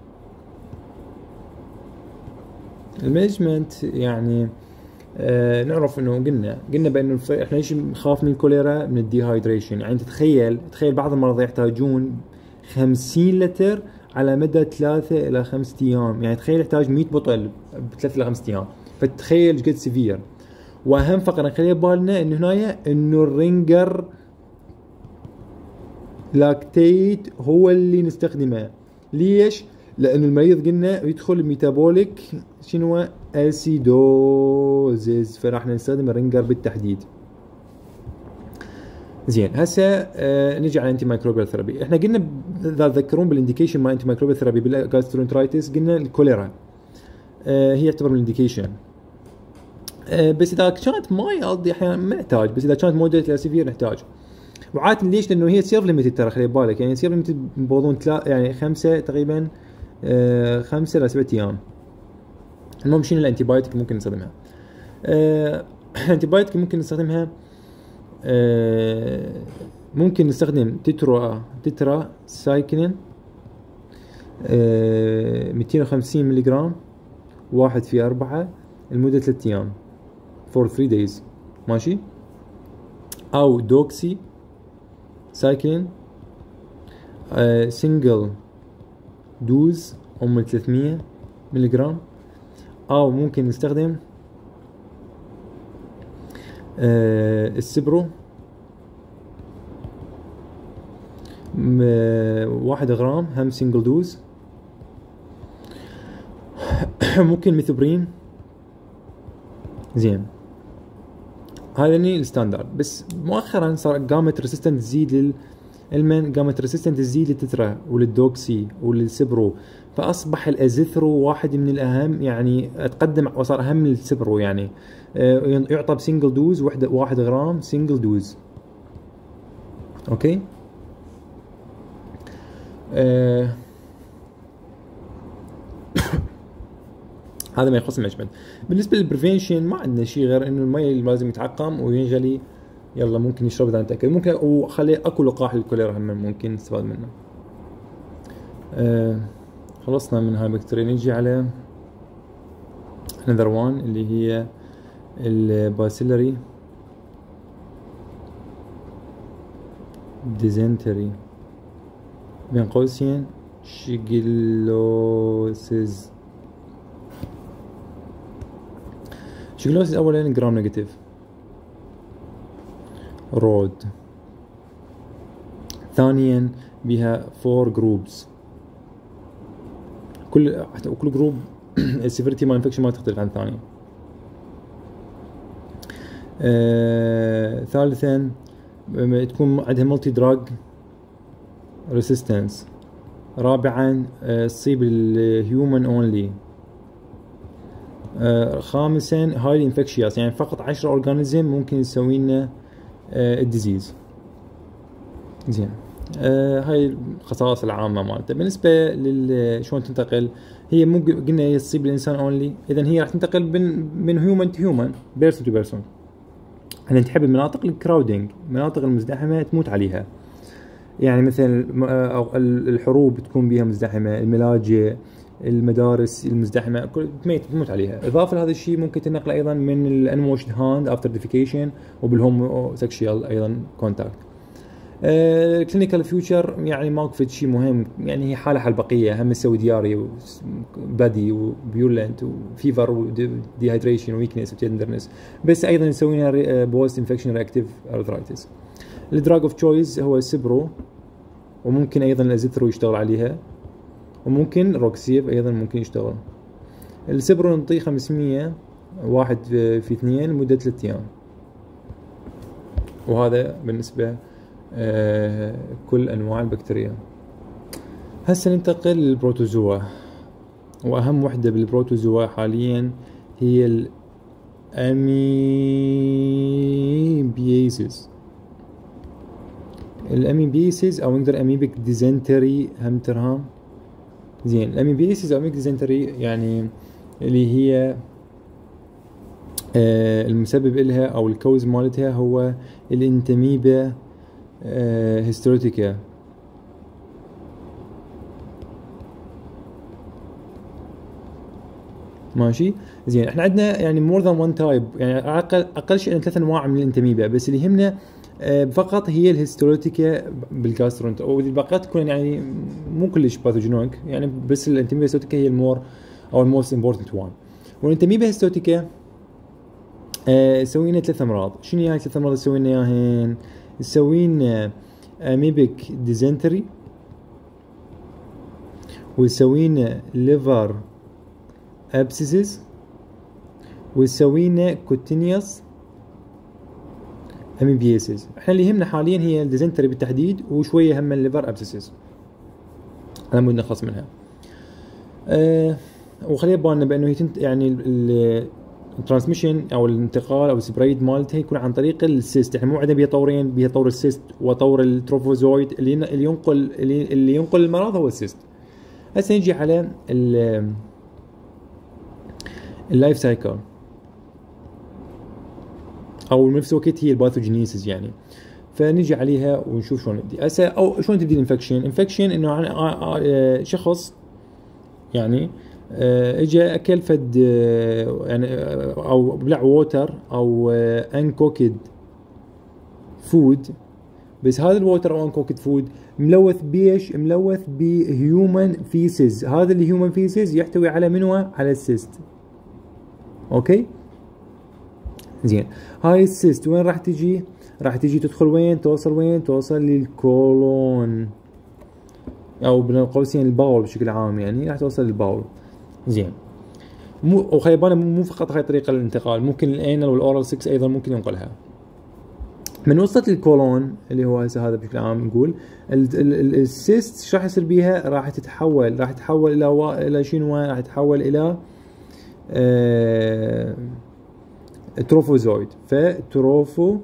المانجمنت يعني آه نعرف انه قلنا قلنا بانه احنا ليش نخاف من الكوليرا؟ من الديهايدريشن. يعني تتخيل تخيل بعض المرضى يحتاجون خمسين لتر على مدى ثلاثة الى خمسة ايام، يعني تخيل يحتاج مئة بطل بثلاثة الى خمسة ايام، فتخيل ايش قد سيفير. واهم فقره نخليها ببالنا انه هنايا انه الرينجر لاكتيت هو اللي نستخدمه. ليش؟ لانه المريض قلنا يدخل ميتابوليك شنو اسيدوزيز، فراح نستخدم الرينجر بالتحديد. زين هسه آه نجي على انتي مايكروبيال ثيرابي. احنا قلنا اذا تذكرون بالانديكيشن مال انتي مايكروبيال ثيرابي بالجاسترونترايتس قلنا الكوليرا آه هي تعتبر الانديكيشن، آه بس اذا كانت مايلد احيانا ما نحتاج، بس اذا كانت مودريت لسيفير نحتاج. وعادة ليش؟ لانه هي سير ليميتد ترى، خلي بالك يعني سير ليميتد بوضون يعني خمسه تقريبا آه خمسه لسبعه ايام. المهم شنو الانتي بايوتيك ممكن نستخدمها؟ آه الانتي بايوتيك ممكن نستخدمها آه ممكن نستخدم تترا تترا سايكلين آه مئتين وخمسين ملي جرام واحد في أربعة لمدة ثلاثة أيام for three days ماشي، أو دوكسي سايكلين آه سنجل دوز أم ثلاثمية ملي جرام، أو ممكن نستخدم آه السبرو واحد غرام هم سنجل دوز. ممكن ميثوبرين. زين هذا الستاندرد، بس مؤخرا صار جامت ريسيستنت تزيد للمن جامت ريسيستنت تزيد للتترا وللدوكسي وللسبرو، فاصبح الازيثرو واحد من الاهم، يعني اتقدم وصار اهم من السبرو، يعني يعطى بسنجل دوز واحد واحد غرام سنجل دوز. اوكي آه هذا ما يخص المانجمنت. بالنسبه للبريفنشن ما عندنا شيء غير انه المي لازم يتعقم وينغلي، يلا ممكن يشرب اذا نتاكد، ممكن وخلي اكو لقاح للكوليرا هم ممكن نستفاد منه. آه خلصنا من هاي البكتيريا. نيجي على another one اللي هي الباسيلري ديزنتري بين قوسين شيجلوسيس. شيجلوسيس اولا جرام نيجاتيف رود، ثانيا بها فور جروبس، كل كل جروب السيفيرتي مال انفكشن ما تختلف عن الثاني. آه، ثالثا تكون عندها ملتي دراج ريسيستنس. رابعا تصيب الهيومن اونلي. آه، خامسا هايلي انفكشياس، يعني فقط عشرة اورجانيزم ممكن يسوي لنا آه، الديزيز. زين، آه هاي الخصائص العامة مالته. بالنسبة لل شلون تنتقل، هي مو قلنا هي تصيب الانسان اونلي، اذا هي راح تنتقل من من هيومن تو هيومن، بيرسون تو بيرسون. احنا نحب المناطق الكراودنج، المناطق المزدحمة تموت عليها، يعني مثل الحروب تكون بها مزدحمة، الملاجئ، المدارس المزدحمة كل تموت عليها. اضافة لهذا الشيء ممكن تنقل ايضا من الانوشد هاند افتر ديفيكيشن وبالهوم سكشوال ايضا كونتاكت. كلينيكال uh, فيوتشر يعني ماكو فد شيء مهم، يعني هي حاله حال البقيه، هم تسوي دياري وبادي وبيولنت وفيفر وديهايدريشن وويكنس وتندرنس، بس ايضا نسوي لها بوست انفكشن رياكتيف ارثرايتس. الدراج اوف تشويس هو السبرو، وممكن ايضا الازيثرو يشتغل عليها، وممكن روكسيف ايضا ممكن يشتغل. السبرو نعطيه خمسمية واحد في اثنين لمده ثلاث ايام، وهذا بالنسبه آه كل انواع البكتيريا. هسه ننتقل للبروتوزوا، واهم وحده بالبروتوزوا حاليا هي الاميبياسيس. الاميبياسيس او نقدر اميبك ديزنتري هم ترهام. زين، الاميبياسيس او اميبك ديزنتري يعني اللي هي آه المسبب لها او الكوز مالتها هو الانتميبا هيستروتيكا. ماشي، زين. احنا عندنا يعني مور ذان وان تايب، يعني اقل اقل شيء ثلاث انواع من الانتميبا، بس اللي يهمنا فقط هي الهيستروتيكا بالجاسترونت، والباقيات تكون يعني مو كلش باثوجينوك، يعني بس الانتميبا هيستروتيكا هي المور او الموست امبورتنت وان. والانتميبا هيستروتيكا سوينا ثلاث امراض. شنو هاي ثلاث امراض سوينا اياهن؟ سوينا اميبك ديزنتري، وسوينا ليفر ابسيسز، وسوينا كوتينيوس اميبياسيس. احنا اللي يهمنا حاليا هي الديزنتري بالتحديد، وشويه هم الليفر ابسيسز على مود نخلص منها. أه وخلينا بالنا بانه هي يعني الترانسميشن او الانتقال او السبريد مالتها يكون عن طريق السيست. احنا مو عندنا بيها طورين، بيها طور السيست وطور التروفوزويد. اللي اللي ينقل اللي, اللي ينقل المرض هو السيست. هسه نجي على اللايف سايكل، او بنفس الوقت هي الباثوجينيسيس يعني. فنجي عليها ونشوف شلون نبدي. هسه او شلون تبدي الانفكشن. انفكشن انه شخص يعني اجى اكل فد يعني او بلع ووتر او انكوكد فود، بس هذا الووتر او انكوكد فود ملوث بيش؟ ملوث بهيومن فيسز. هذا الهيومن فيسز يحتوي على منو؟ على السيست. اوكي، زين. هاي السيست وين راح تجي؟ راح تجي تدخل وين؟ توصل وين؟ توصل للكولون او بين قوسين الباول بشكل عام، يعني راح توصل للباول. زين، مو وخلي بالنا مو فقط هاي طريقه الانتقال، ممكن الانال والاورال ستة ايضا ممكن ينقلها. من وصلت للكولون اللي هو هسه هذا بشكل عام نقول السيست شو راح يصير بيها؟ راح تتحول راح تتحول الى و... الى شنو؟ راح تتحول الى آه... تروفوزويد. فتروفوزويد.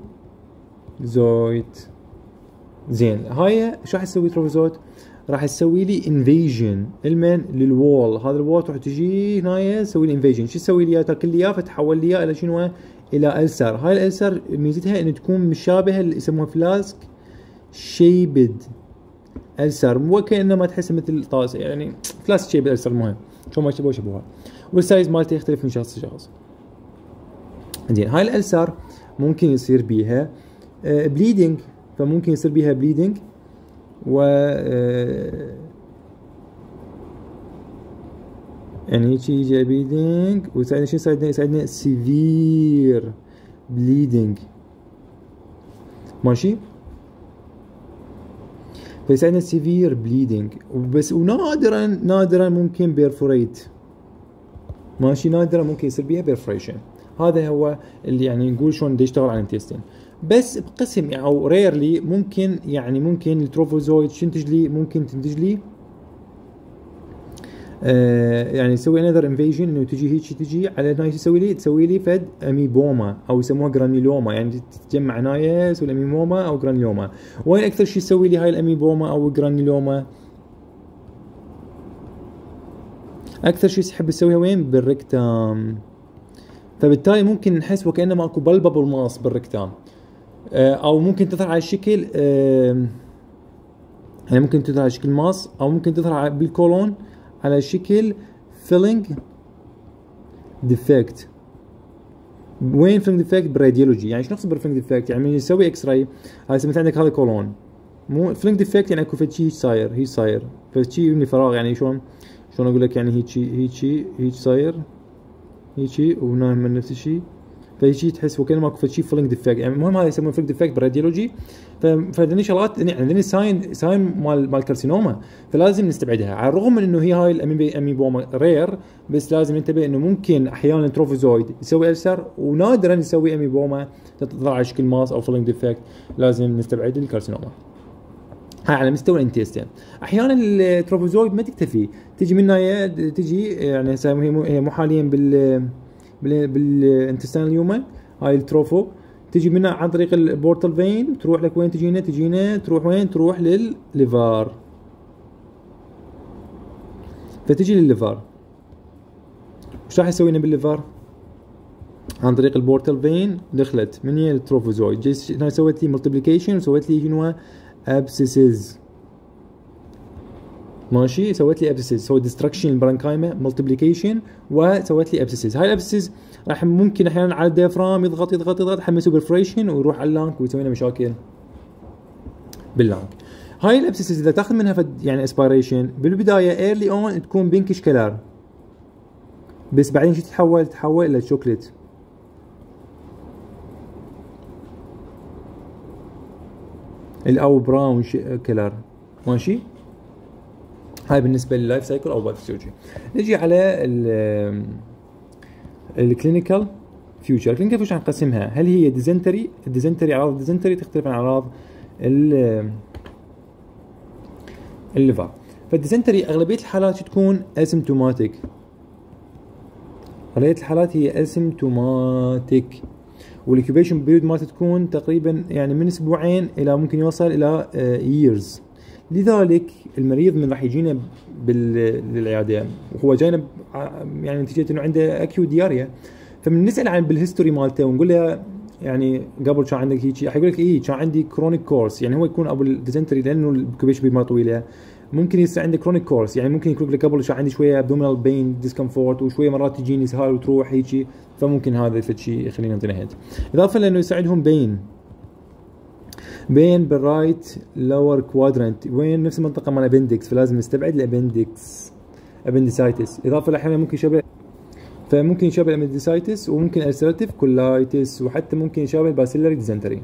زين، هاي شو راح تسوي تروفوزويد؟ راح تسوي لي انفيجن المن للوول. هذا الوول تروح تجي هنا تسوي لي انفيجن. شو تسوي لي؟ تاكل لي اياه فتحول لي الى شنو؟ الى ألسر. هاي الألسر ميزتها انه تكون مشابهه اللي يسموها فلاسك شيبد ألسر وكأنما تحس مثل طاسة يعني كلاس شيء بالألسر مهم شو ما شبه شبهها والسايز مالته يختلف من شخص لشخص. زين هاي الألسر ممكن يصير بيها بليدنج فممكن يصير بيها بليدنج و يعني هيك يجي بليدنج ويساعدنا شو يساعدنا يساعدنا سيفير بليدنج ماشي فيساعدنا سيفير بليدنج وبس ونادرا نادرا ممكن بيرفوريت ماشي نادرا ممكن يصير بيها بيرفوريشن. هذا هو اللي يعني نقول شلون بده يشتغل على الانتستين بس بقسم يعني او ريرلي ممكن يعني ممكن التروفوزويد تنتج لي ممكن تنتج لي آه يعني يسوي انذر انفيجن انه تجي هيك تجي على هنا تسوي لي تسوي لي فد اميبوما او يسموها جرانيلوما يعني تتجمع هنايا تسوي الاميبوما او جرانيلوما. وين اكثر شيء يسوي لي هاي الاميبوما او الجرانيلوما؟ اكثر شيء يحب يسويها وين؟ بالركتام. فبالتالي ممكن نحس وكانما اكو بلبل ماس بالركتام آه او ممكن تظهر على شكل آه يعني ممكن تظهر على شكل ماس او ممكن تظهر بالكولون على شكل فيلينج ديفكت. وين فيلينج ديفكت؟ بالراديولوجي. يعني شو نقصد بالفيلينج ديفكت؟ يعني من يسوي اكس راي هاي مثلا عندك هذا كولون مو فيلينج ديفكت يعني اكو فد شيء صاير هي صاير فد شيء يبني فراغ يعني شلون شلون اقول لك يعني هيك هيك هيك صاير هيك وهنا من نفس الشيء فهيك تحس وكانما اكو شيء فيلينج ديفكت. يعني المهم هذا يسمونه فيلينج ديفكت بالراديولوجي. فهذني شغلات يعني ساين ساين مال مال كارسينوما فلازم نستبعدها على الرغم من انه هي هاي الاميبوما رير بس لازم ننتبه انه ممكن احيانا التروفوزويد يسوي ألسر ونادرا يسوي اميبوما تطلع على شكل ماس او فيلينج ديفكت لازم نستبعد الكارسينوما. هاي على مستوى الانتستين. احيانا التروفوزويد ما تكتفي تجي منها تجي يعني هي مو حاليا بال بال بالانتستين اليومن هاي التروفو تجي منها عن طريق البورتال فين تروح لك وين تجينا تجينا تروح وين تروح للليفر فتجي للليفر. وش راح يسوي لنا بالليفر؟ عن طريق البورتال فين دخلت من هي التروفوزويد هنا سوت لي ملتبليكيشن وسوت لي شنو ابسيسز ماشي سوت لي ابسيسز سوت ديستركشن البرانكايما ملتبليكيشن وسوت لي ابسيسز. هاي الابسيسز راح ممكن احيانا على الديافرام يضغط يضغط يضغط حتى يسوي برفريشن ويروح على اللانك ويسوي لنا مشاكل باللانك. هاي الابسيسز اذا تاخذ منها فد يعني اسبيريشن بالبدايه ايرلي اون تكون بينكش كلر بس بعدين شو تتحول تتحول الى شوكليت او براون كلر ماشي. هاي بالنسبه لللايف سايكل او باثولوجي. نجي على الكلينيكال فيوتشر. الكلينيكال فيوتشر نقسمها هل هي ديزنتري الديزنتري اعراض الديزنتري تختلف عن اعراض الليفر. فالديزنتري اغلبيه الحالات تكون اسيمتوماتيك اغلبيه الحالات هي اسيمتوماتيك والانكيوبيشن بيريود مالته تكون تقريبا يعني من اسبوعين الى ممكن يوصل الى ييرز. لذلك المريض من راح يجينا بالعياده وهو جاينا يعني نتيجه انه عنده اكيو دياريا فبنسال عن بالهيستوري مالته ونقول له يعني قبل كان عندك هيك حيقول لك اي كان عندي كرونيك كورس يعني هو يكون ابو الديزنتري لانه الانكيوبيشن بيريود مالته طويله ممكن يصير عندك كرونيك كورس يعني ممكن يقول لك قبل كان عندي شويه ابدومينال بين ديسكمفورت وشويه مرات تجيني سهال وتروح هيك فممكن هذا الشيء يخلينا نعطينا هيد. اضافه لانه يساعدهم بين بين بالرايت لور كوادرنت وين نفس المنطقه مال الابندكس فلازم نستبعد الابندكس ابندسايتس. اضافه لاحيانا ممكن يشابه فممكن يشابه الابندسايتس وممكن السيرتيف كولايتس وحتى ممكن يشابه الباسيلاري ديزنتري.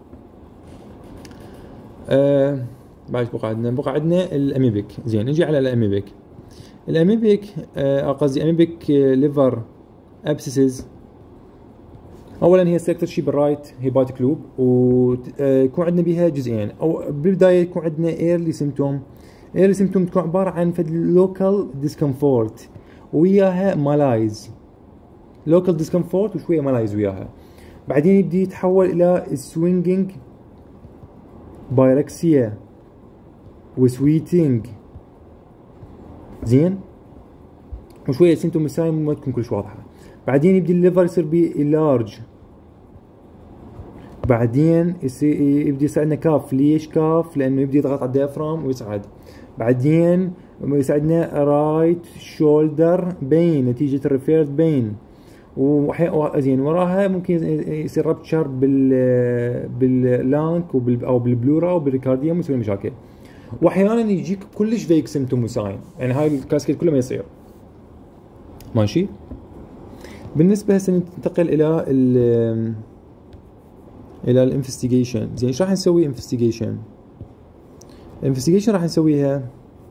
آه بعد بقى عندنا بقى عندنا الاميبيك. زين نجي على الاميبيك. الاميبيك آه قصدي اميبيك ليفر ابسيسز. اولا هي اكثر شيء بالرايت هيباتيك لوب ويكون عندنا بها جزئين او بالبدايه يكون عندنا ايرلي سيمتوم. ايرلي سيمتوم تكون عباره عن فد لوكال ديسكمفورت وياها مالايز لوكال ديسكمفورت وشويه مالايز وياها. بعدين يبدي يتحول الى سوينجينج بايركسيا وسويتينج. زين وشويه سيمتوم الثانيه ما تكون كلش واضحه. بعدين يبدي الليفر يصير بي لارج بعدين يبدي يساعدنا كاف. ليش كاف؟ لانه يبدي يضغط على الديافرام ويصعد. بعدين يساعدنا رايت شولدر بين نتيجة الريفيرد بين. وزين وراها ممكن يصير ربتشر بال باللانك وبال او بالبلورا وبالريكارديوم ويسوي مشاكل. واحيانا يجيك كلش فيك سيمتوم وساين، يعني هاي الكاسكيد كله ما يصير. ماشي. بالنسبه هسه ننتقل الى ال الى الانفستيجيشن. زين ايش راح نسوي انفستيجيشن؟ الانفستيجيشن راح نسويها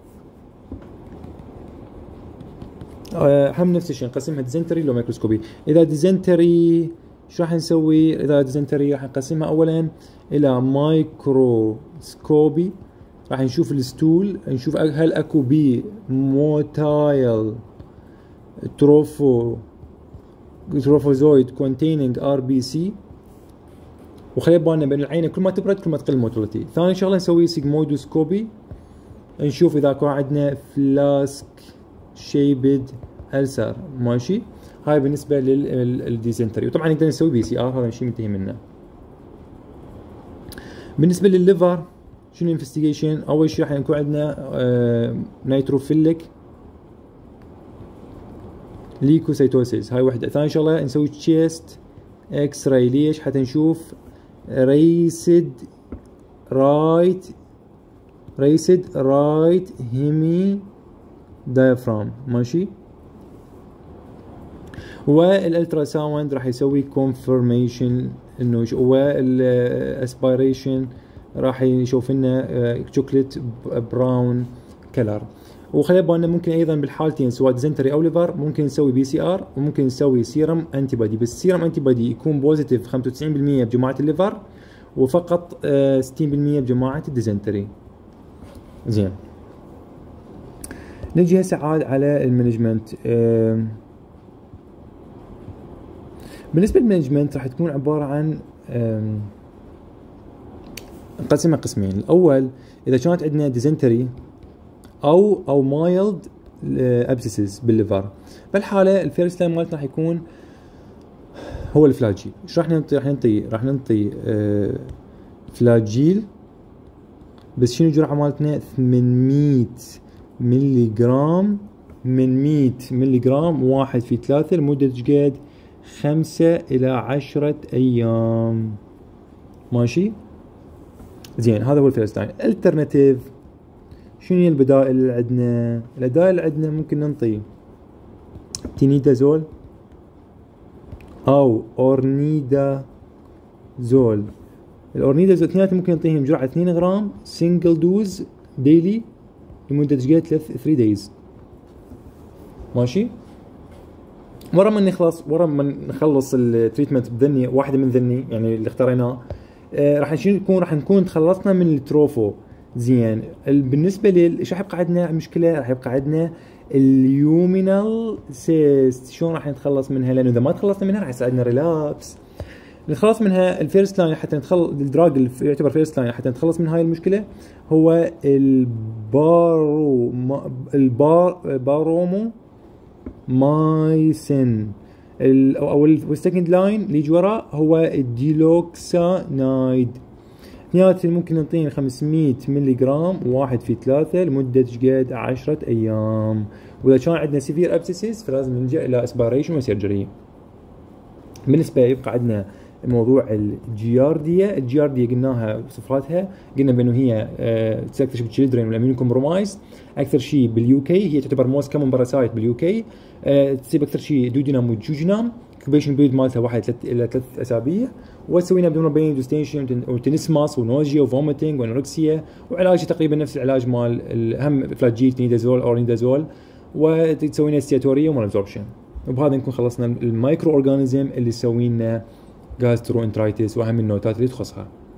هم نفس الشيء، نقسمها ديزنتري لو ميكروسكوبي. اذا ديزنتري ايش راح نسوي؟ اذا ديزنتري راح نقسمها اولا الى مايكروسكوبي. راح نشوف الستول، نشوف هل اكو بي موتايل تروفو تروفوزويد كونتيننج ار بي سي. وخلي بالنا بين العينه كل ما تبرد كل ما تقل الموتيليتي. ثاني شغله نسوي سيجمويدوسكوبي، نشوف اذا كان عندنا فلاسك شيبد ألسر. ماشي. هاي بالنسبه للديزنتري. وطبعا نقدر نسوي بي سي ار، هذا شيء منتهي منه. بالنسبه للليفر شنو انفستيجيشن؟ اول شيء راح يكون عندنا آه نيتروفيليك ليكوسيتوسيس، هاي وحده. ثاني شغله نسوي تشيست اكس راي. ليش؟ حتى نشوف ريسد رايت ريسد رايت هيمي دايفرام. ماشي. والالترا ساوند راح يسوي كونفرميشن انه والاسبيريشن راح يشوف لنا شوكليت براون كلر. وخلي بالنا ممكن ايضا بالحالتين سواء ديزنتري او ليفر ممكن نسوي بي سي ار وممكن نسوي سيرم انتي بودي. بس السيرم انتي بودي يكون بوزيتيف خمسة وتسعين بالمئة بجماعه الليفر وفقط ستين بالمئة بجماعه الديزنتري. زين. نجي هسه عاد على المانجمنت. بالنسبه للمانجمنت راح تكون عباره عن نقسمها قسمين. الاول اذا كانت عندنا ديزنتري او او مايلد ابسيسز بالليفر، بالحاله الفيرست لاين مالتنا راح يكون هو الفلاجيل. ايش راح ننطي؟ راح ننطي راح ننطي فلاجيل. بس شنو الجرعه مالتنا؟ ثمانمئة ملي جرام من مئة ملي جرام واحد في ثلاثة لمدة قد خمسة إلى عشرة أيام. ماشي. زين هذا هو الفيرست لاين. الالترناتيف شنو هي البدائل اللي عندنا؟ البدائل اللي عندنا ممكن ننطي تينيدازول أو أورنيدازول. الأورنيدازول اثنيناتهم ممكن نعطيهم جرعة اثنين غرام سنجل دوز ديلي لمدة قد ثلاثة دايز. ماشي. ورا ما نخلص ورا ما نخلص التريتمنت بذني واحدة من ذني يعني اللي اختاريناه، آه راح نكون راح نكون تخلصنا من التروفو. زين. بالنسبة لل ايش راح يبقى عندنا مشكلة؟ راح يبقى عندنا اليومينال سيست. شلون راح نتخلص منها؟ لأنه إذا ما تخلصنا منها راح يصير عندنا ريلابس. نتخلص منها الفيرست لاين حتى نتخلص الدراج اللي يعتبر فيرست لاين حتى نتخلص من هاي المشكله هو البارو البار بارومو مايسين. او السكند لاين اللي يجي وراه هو الديلوكسانايد. اثنيناتهم ممكن نعطيهم خمسمئة ملي جرام واحد في ثلاثة لمده قد عشرة ايام. واذا كان عندنا سيفير ابسيسز فلازم نلجا الى اسبيريشن وسيرجري. بالنسبه يبقى عندنا موضوع الجيارديا. الجيارديا قلناها صفاتها، قلنا بانه هي اكثر شيء بالتشيلدرن والاميون كومبرومايز، اكثر شيء باليو كي، هي تعتبر موست كومن باراسايت باليو كي. أه تصيب اكثر شيء دودينام وجوجينام. كوبيشن بيريد مالتها واحد الى ثلاث اسابيع. وتسوينا ابدومينال بين دوستيشن وتنسماس ونوزيا وفوميتنج ونوركسيا، وعلاجها تقريبا نفس العلاج مال اهم فلاجيل نيدازول او نيدازول، وتسوي لنا ستياتوريا ومالابزوربشن. وبهذا نكون خلصنا المايكرو اورجانيزم اللي يسوي لنا جاسترو انترايتس واهم النوتات اللي تخصها.